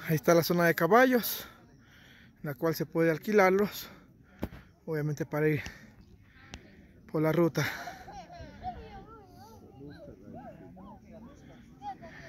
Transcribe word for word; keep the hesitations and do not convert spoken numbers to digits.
Ahí está la zona de caballos, en la cual se puede alquilarlos, obviamente para ir por la ruta.